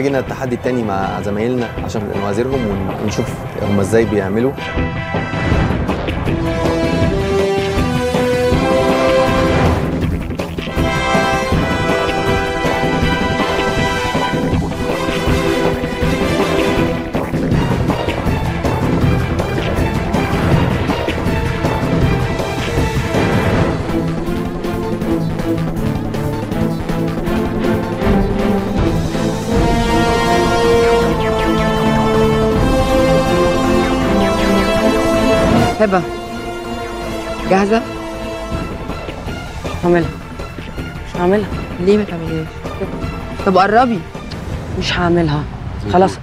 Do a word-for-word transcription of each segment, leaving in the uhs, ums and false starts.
جينا التحدي التاني مع زمايلنا عشان نوازيرهم ونشوف هم ازاي بيعملوا. هبة جاهزة؟ هعملها. مش هعملها. ليه ما تعمليهاش؟ طب قربي. مش هعملها خلاص.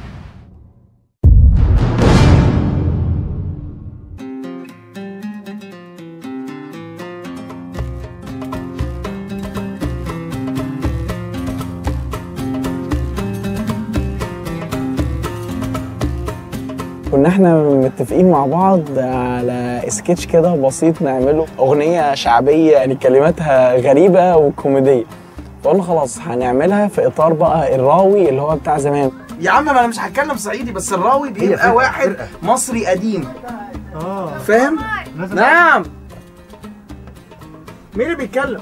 كنا احنا متفقين مع بعض على سكتش كده بسيط نعمله، اغنيه شعبيه يعني كلماتها غريبه وكوميديه. فقلنا خلاص هنعملها في اطار بقى الراوي اللي هو بتاع زمان. يا عم ما انا مش هتكلم صعيدي، بس الراوي بيبقى واحد مصري قديم. اه فاهم؟ نعم. مين اللي بيتكلم؟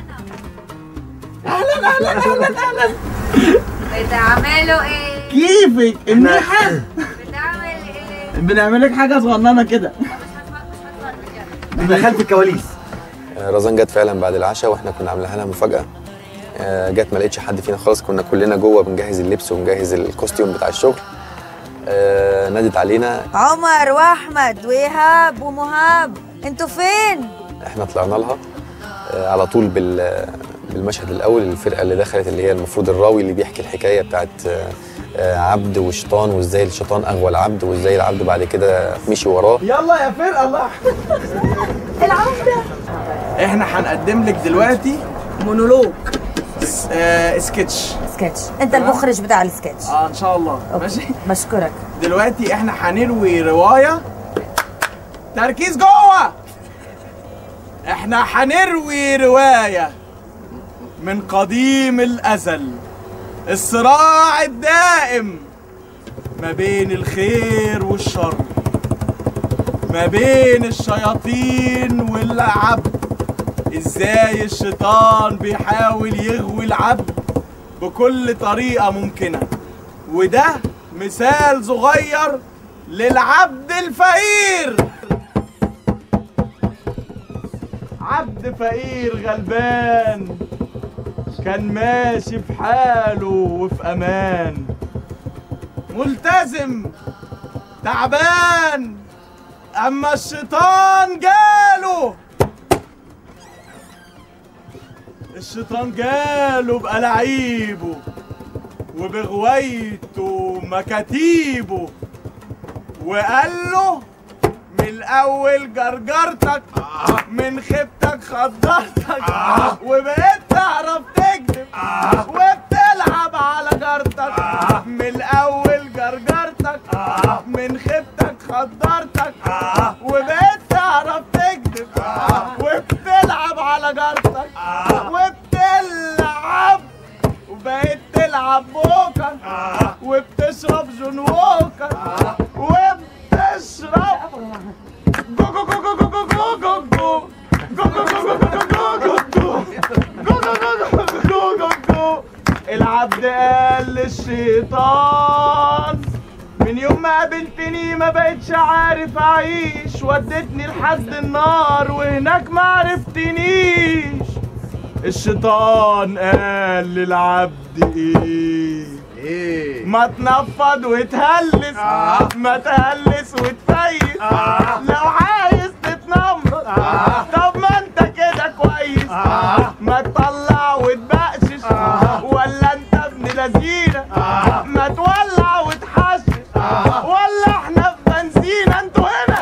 اهلا اهلا اهلا اهلا. بتعملوا ايه؟ كيفك؟ منيحة؟ بتعمل ايه؟ بنعمل لك حاجة صغننة كده. من خلف الكواليس. رزان جت فعلا بعد العشاء واحنا كنا عاملينها لها مفاجأة. جت ما لقيتش حد فينا خالص، كنا كلنا جوه بنجهز اللبس وبنجهز الكوستيوم بتاع الشغل. نادت علينا عمر واحمد وايهاب ومهاب، انتوا فين؟ احنا طلعنا لها على طول بال بالمشهد الاول. الفرقه اللي دخلت اللي هي المفروض الراوي اللي بيحكي الحكايه بتاعت عبد وشيطان، وازاي الشيطان اغوى العبد، وازاي العبد بعد كده مشي وراه. يلا يا فرقه الله العبده. احنا هنقدم لك دلوقتي مونولوج آه سكتش. سكتش. انت المخرج بتاع السكتش. اه ان شاء الله. أوكي. ماشي. بشكرك. دلوقتي احنا هنروي روايه. تركيز جوه. احنا هنروي روايه من قديم الازل، الصراع الدائم ما بين الخير والشر، ما بين الشياطين والعبد. ازاي الشيطان بيحاول يغوي العبد بكل طريقة ممكنة، وده مثال صغير للعبد الفقير. عبد فقير غلبان كان ماشي في حاله وفي امان، ملتزم تعبان، اما الشيطان جاله. الشيطان جاله بألاعيبه وبغويته مكاتيبه، وقال له من الاول جرجرتك، من خيبتك خدرتك، وبقيت تعرف تكذب وبتلعب على جارتك. من الاول جرجرتك، من خيبتك خدرتك، وبقيت تعرف تكذب وبتلعب على جارتك، وبتلعب وبقيت تلعب بوكر، وبتشرب جون ووكر، وبتشرب جو جو جو جو جو جو جو جو العبد قال للشيطان من يوم ما قابلتني ما بقتش عارف اعيش، ودتني لحد النار وهناك ما عرفتنيش. الشيطان قال للعبد ايه؟ ايه؟ ما تنفض وتهلس، آه. ما تهلس وتفيس، آه. لو عايز تتنمر، آه. طب ما انت كده كويس، آه. ما تطلع وتبقشش، آه. ولا انت ابن لذينه، آه. ما تولع وتحشش، آه. ولا احنا في بنزينه انتوا هنا.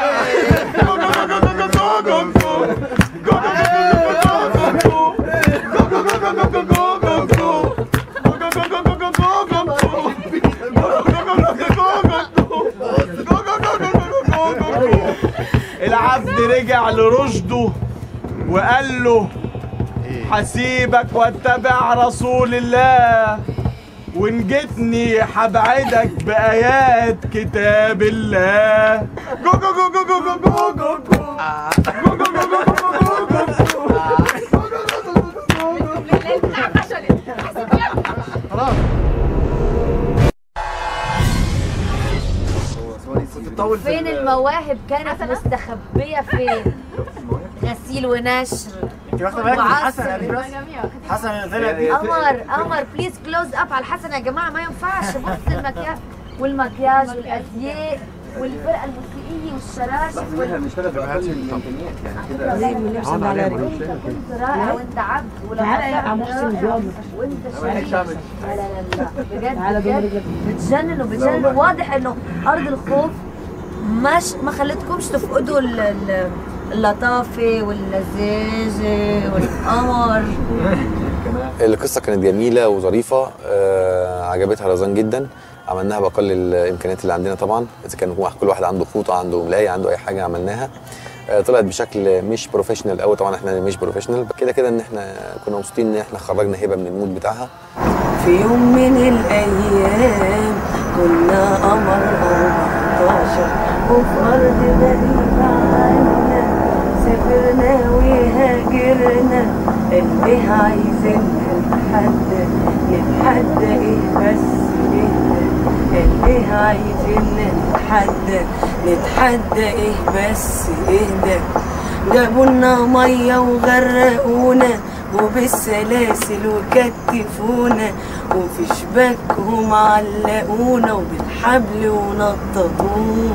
العبد رجع لرشده وقال له حسيبك واتبع رسول الله، وإن جيتني هبعدك بآيات كتاب الله. جو جو جو جو جو جو جو جو جو جو جو فين المواهب كانت مستخبية فين؟ غسيل ونشر. انت واخده بالك من حسن يا حسن اللي قمر قمر بليز كلوز اب على الحسن يا جماعه، ما ينفعش. بص المكياج والمكياج والازياء والفرقه الموسيقيه والشراشف وال بنشتغل بكل الامكانيات يعني كده. زي ما لبس على انت كنت رائع وانت عبد ولما يا محسن جواب وانت شريف. لا لا لا بجد بجد بتجننوا بتجننوا. واضح انه ارض الخوف مش ما خلتكمش تفقدوا ال- ال- اللطافه واللذاذه والقمر. القصه كانت جميله وظريفه، آه عجبتها رزان جدا. عملناها باقل الامكانيات اللي عندنا طبعا، اذا كان كل واحد عنده فوطه، عنده ملايه، عنده اي حاجه عملناها. آه طلعت بشكل مش بروفيشنال قوي طبعا، احنا مش بروفيشنال كده كده. ان احنا كنا مبسوطين ان احنا خرجنا هبه من المود بتاعها. في يوم من الايام كنا قمر أربعتاشر وفي ارض بعيد عنا سافرنا وهاجرنا. اللي عايزين نتحدى نتحدى ايه بس ايه؟ اللي عايزين نتحدى نتحدى ايه بس اهدى. جابولنا ميه وغرقونا وبالسلاسل وكتفونا وفي شباكهم علقونا وبالحبل ونططونا.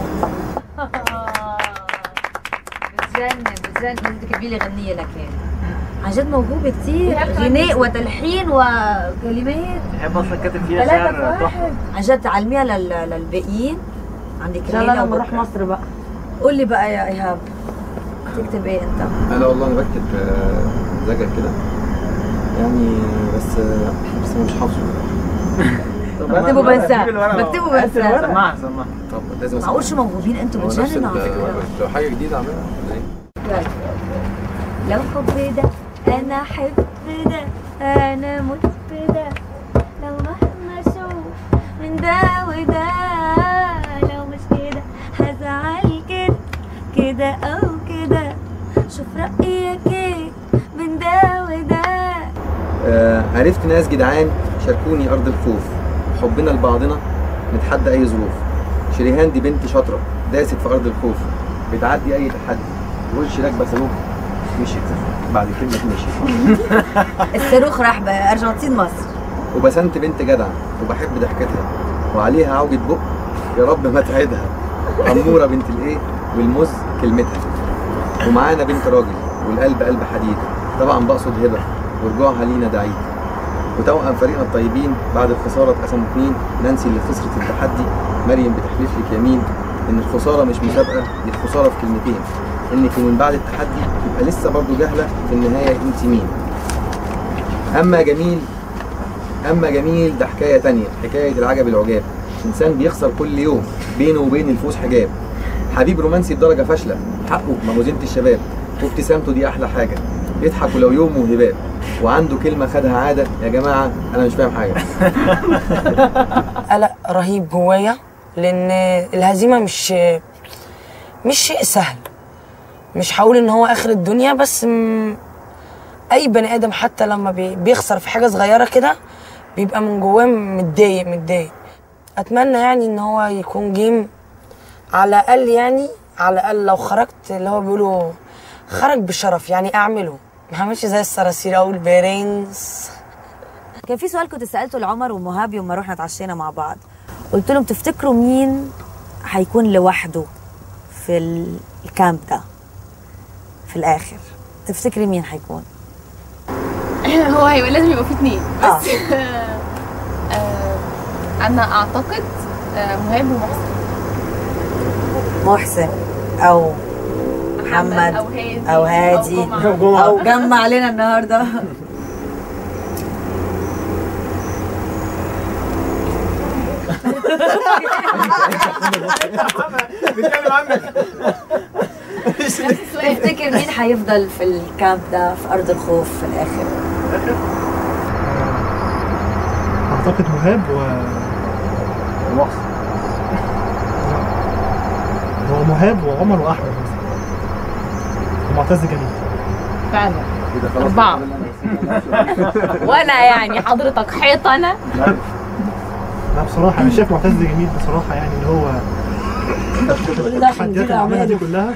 بتجنن بتجنن. لازم تكتبي لي غنيه لك يعني. عن جد موهوبه كثير، غناء وتلحين وكلمات. بحب اصلا كاتب فيها شعر تحفه. عن جد تعلميها لل... للباقيين. عندك ان شاء الله لما نروح مصر بقى. قول لي بقى يا ايهاب تكتب ايه انت؟ انا والله انا بكتب زجل كده يعني، بس بس انا مش حافظه. بكتبه بنساه بكتبه بنساه. سمعها سمعها. طب لازم معقول شو موهوبين انتم بتجننوا على فكره. لو حاجه جديده اعملها. يلا. لو حب ده انا احب ده انا مت ده. لو مهما اشوف من ده وده لو مش كده هزعل كده كده او كده. شوف رايك ايه من ده وده. آه عرفت ناس جدعان شاركوني ارض الخوف، حبنا لبعضنا نتحدى اي ظروف. شريهان دي بنت شاطره داست في ارض الخوف، بتعدي اي تحدي. وش راكبه صاروخ مشيت بعد كلمه مشيت. الصاروخ راح بقى ارجنتين مصر. وبسنت بنت جدعه وبحب ضحكتها وعليها عوجة بق يا رب ما تعيدها. اموره بنت الايه والمز كلمتها. ومعانا بنت راجل والقلب قلب حديد، طبعا بقصد هبه ورجوعها لينا دعيد. وتوأم فريقنا الطيبين بعد الخساره اتقسموا اتنين. نانسي اللي خسرت التحدي، مريم بتحلف لك يمين ان الخساره مش مسابقه، دي الخساره في كلمتين. انك من بعد التحدي يبقى لسه برضه جاهله في النهايه انت مين. اما جميل اما جميل ده حكايه تانيه، حكايه العجب العجاب. انسان بيخسر كل يوم، بينه وبين الفوز حجاب. حبيب رومانسي بدرجه فاشله، حقه ما هو زينة الشباب. وابتسامته دي احلى حاجه، يضحك ولو يوم وهباب. وعنده كلمه خدها عاده. يا جماعه انا مش فاهم حاجه. قلق رهيب جوايا لان الهزيمه مش مش شيء سهل. مش هقول ان هو اخر الدنيا، بس م... اي بني ادم حتى لما بي... بيخسر في حاجه صغيره كده بيبقى من جواه متضايق متضايق. اتمنى يعني ان هو يكون جيم على الاقل، يعني على الاقل لو خرجت اللي هو بيقولوا خرج بشرف، يعني اعمله ما اعملش زي الصراصير اقول برنس. كان في سؤال كنت سالته لعمر ومهاب يوم ما رحنا اتعشينا مع بعض. قلت لهم تفتكروا مين هيكون لوحده في الكامب ده في الاخر؟ تفتكري مين هيكون؟ هو هيبقى لازم يبقى فيه اتنين آه. بس آه انا اعتقد آه مهاب ومحسن. محسن او محمد او هادي او هادي او جمعة. او جمع علينا النهارده. بنتكلم عنك. تفتكر مين هيفضل في الكامب ده في ارض الخوف في الاخر؟ اعتقد مهاب و ومحسن. هو مهاب وعمر واحمد مثلا ومعتز جميل. فعلا أربعة. وأنا يعني حضرتك حيط أنا. لا بصراحة أنا شايف معتز جميل بصراحة، يعني اللي هو التحديات اللي عملها دي كلها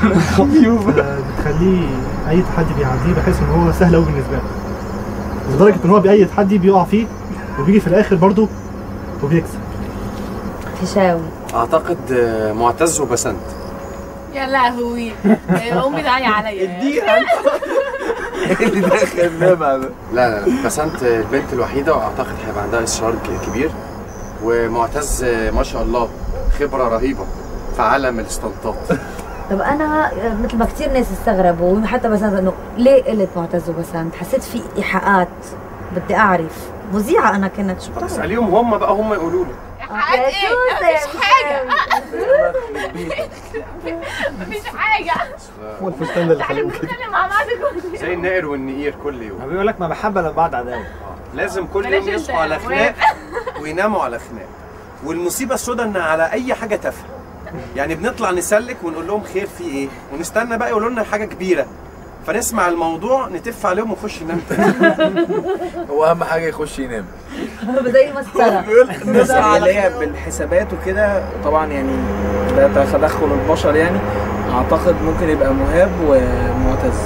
بتخليه أي تحدي بيعديه بحيث إن هو سهل أوي بالنسبة له، لدرجة إن هو بأي تحدي بيقع فيه وبيجي في الآخر برضه وبيكسب. فيشاوي. أعتقد معتز وبسنت. يا لهوي امي داعيه عليا. اديها اللي دخلناه بقى. لا لا بسنت البنت الوحيده واعتقد هيبقى عندها اصرار كبير، ومعتز ما شاء الله خبره رهيبه في عالم الاستنطاط. طب انا مثل ما كثير ناس استغربوا وحتى بسنت انه ليه قلت معتز وبسنت؟ حسيت في ايحاءات بدي اعرف. مذيعه انا كنت شو بتعرف؟ اساليهم هم بقى، هم يقولوا لي. حاجة ايه؟ مفيش حاجة. مفيش حاجة. هو الفستان ده اللي خليهم كده. مع بعض كل زي النائر والنقير كل يوم. بيقول لك ما محبة لبعض عداوة. لازم كل يوم يصحوا على خناق ويناموا على خناق. والمصيبة السوداء ان على أي حاجة تافهة. يعني بنطلع نسلك ونقول لهم خير في ايه؟ ونستنى بقى يقولوا لنا حاجة كبيرة. فنسمع الموضوع نتف عليهم ونخش ننام تاني. هو اهم حاجه يخش ينام زي المسطره. النسبة اللي هي بالحسابات وكده طبعا يعني ده تدخل البشر يعني. اعتقد ممكن يبقى مهاب ومعتز.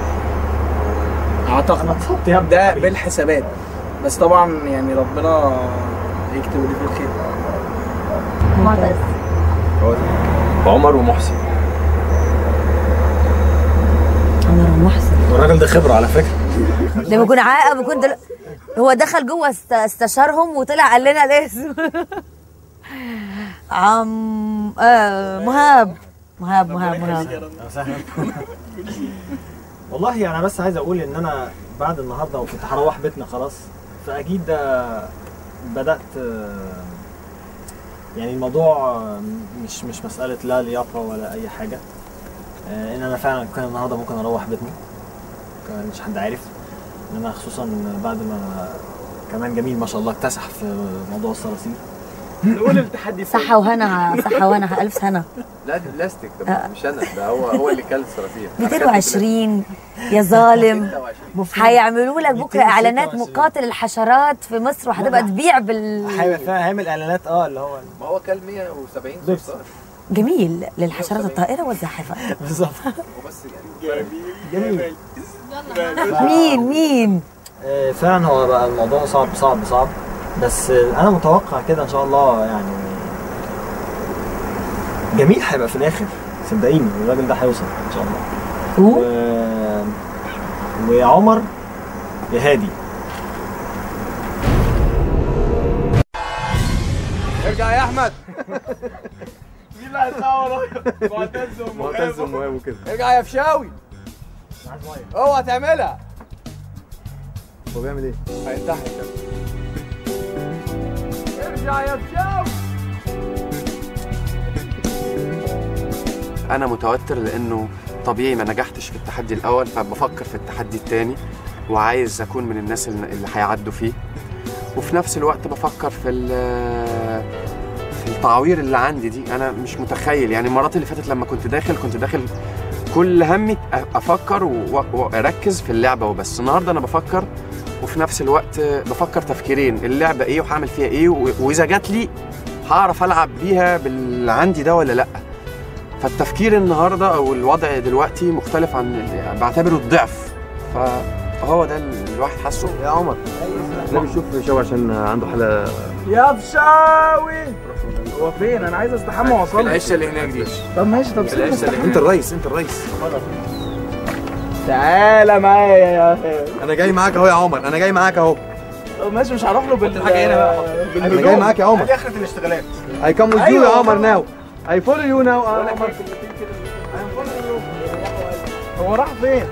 اعتقد ده بالحسابات، بس طبعا يعني ربنا يكتب لي في الخير. معتز. عمر ومحسن. عمر ومحسن. الراجل ده خبرة على فكرة. لما كنا عاقب وكنت دل... هو دخل جوه است... استشارهم وطلع قال لنا الاسم. عم آه مهاب مهاب مهاب مهاب. والله يعني انا بس عايز اقول ان انا بعد النهارده وكنت هروح بيتنا خلاص، فاكيد ده بدات يعني الموضوع مش مش مساله لا لياقه ولا اي حاجه، ان انا فعلا كان النهارده ممكن اروح بيتنا، كان مش حد عارف ان انا خصوصا بعد ما كمان جميل ما شاء الله اكتسح في موضوع الصراصير. نقول التحدي صحة وهنا، صحة وهنا، ألف سنة. لا دي بلاستيك، ده مش انا، ده هو هو اللي كل الصراصير. مئتين وعشرين يا ظالم. هيعملوا لك بكره اعلانات مقاتل الحشرات في مصر وهتبقى تبيع بال هيعمل اعلانات اه اللي هو ما هو كل مية وسبعين صرصار. جميل للحشرات الطائرة والزاحفة. بالظبط. وبس يعني جميل. مين مين؟ فعلا هو بقى الموضوع صعب صعب صعب، بس انا متوقع كده ان شاء الله يعني جميل هيبقى في الاخر، صدقيني الراجل ده هيوصل ان شاء الله. و... وعمر يا هادي. ارجع يا احمد. مين اللي هيطلع ورايا؟ معتز ومهاب. معتز ومهاب وكده. ارجع يا فشاوي. اوعى تعملها. هو بيعمل ايه؟ هينتحر كده. ارجع يا فشاوي. انا متوتر لانه طبيعي ما نجحتش في التحدي الاول، فبفكر في التحدي الثاني وعايز اكون من الناس اللي هيعدوا فيه، وفي نفس الوقت بفكر في في التعوير اللي عندي دي. انا مش متخيل يعني المرات اللي فاتت لما كنت داخل كنت داخل كل همي افكر واركز في اللعبه وبس. النهارده انا بفكر وفي نفس الوقت بفكر تفكيرين، اللعبه ايه وهعمل فيها ايه، واذا جات لي هعرف العب بيها باللي عندي ده ولا لا. فالتفكير النهارده او الوضع دلوقتي مختلف عن بعتبره الضعف، فهو ده اللي الواحد حاسه. يا عمر انا بشوف فشاوي عشان عنده حاله. يا فشاوي هو فين؟ انا عايز استحمى واوصل. العشه اللي هناك دي. طب ماشي، طب سيبني استحمى. انت الرئيس، انت الرئيس. تعالى معايا يا انا جاي معاك اهو يا عمر، انا جاي معاك اهو. طب ماشي، مش هروح له بال حاجه هنا بقى. انا جاي معاك يا عمر. دي اخره الاشتغالات. I come with you يا عمر now. I follow you now. هو راح فين؟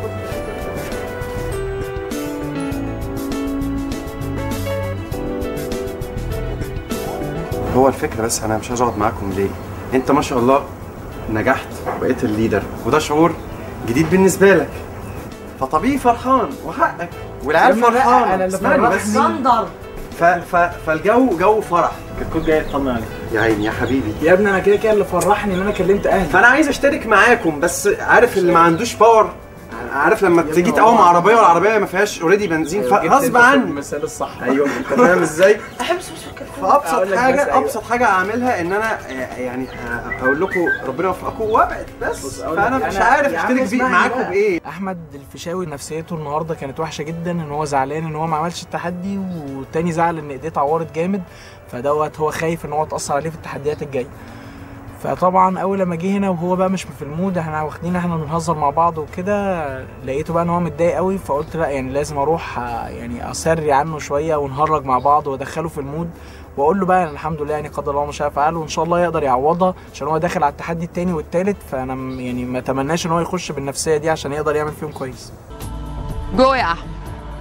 هو الفكره بس انا مش عايز اقعد معاكم ليه؟ انت ما شاء الله نجحت وبقيت الليدر، وده شعور جديد بالنسبه لك، فطبيعي فرحان وحقك والعيال فرحان. انا اللي فرحني. ف... ف... فالجو جو فرح. كنت جاي اطمن عليك يا عيني يا حبيبي يا ابني انا كده كده اللي فرحني ان انا كلمت اهلي. فانا عايز اشترك معاكم، بس عارف اللي ما عندوش باور، عارف لما تيجي تقوم عربيه والعربيه ما فيهاش اوريدي بنزين فغصب عني. المثال الصح. ايوه انت فاهم ازاي؟ فابسط حاجه ابسط حاجه اعملها ان انا يعني اقول لكم ربنا يوفقكم وابعد بس. فانا مش عارف اشترك بيه معاكم بايه. احمد الفيشاوي نفسيته النهارده كانت وحشه جدا، ان هو زعلان ان هو ما عملش التحدي، والتاني زعل ان ايديه اتعورت جامد، فدوت هو خايف ان هو تاثر عليه في التحديات الجايه. فطبعا اول لما جه هنا وهو بقى مش في المود، احنا واخدين احنا بنهزر مع بعض وكده، لقيته بقى ان هو متضايق قوي، فقلت لا يعني لازم اروح يعني اسري عنه شويه ونهرج مع بعض وادخله في المود، واقول له بقى الحمد لله يعني قدر الله ما شاء فعل، وان شاء الله يقدر يعوضها عشان هو داخل على التحدي الثاني والثالث. فانا يعني ما اتمناش ان هو يخش بالنفسيه دي عشان يقدر يعمل فيهم كويس. جو يا احمد،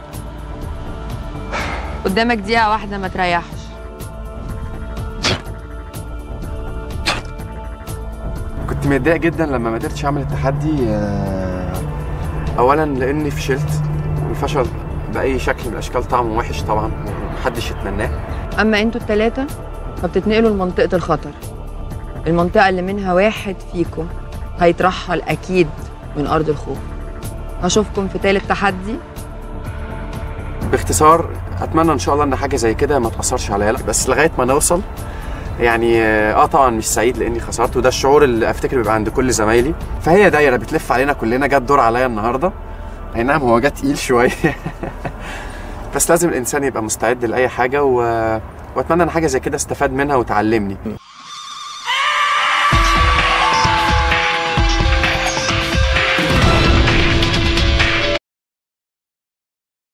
قدامك دقيقه واحده ما تريحش. كنت متضايق جدا لما ما قدرتش اعمل التحدي، اولا لاني فشلت، والفشل باي شكل من الاشكال طعمه وحش طبعا محدش يتمناه. اما انتوا الثلاثه فبتتنقلوا لمنطقه الخطر، المنطقه اللي منها واحد فيكم هيترحل اكيد من ارض الخوف. هشوفكم في ثالث تحدي. باختصار اتمنى ان شاء الله ان حاجه زي كده ما تاثرش عليا، بس لغايه ما نوصل يعني اه طبعا مش سعيد لاني خسرت، وده الشعور اللي افتكر بيبقى عند كل زمايلي. فهي دايره بتلف علينا كلنا، جت دور عليا النهارده، اي نعم هو جه تقيل شويه بس لازم الانسان يبقى مستعد لاي حاجه، و... واتمنى ان حاجه زي كده استفاد منها وتعلمني.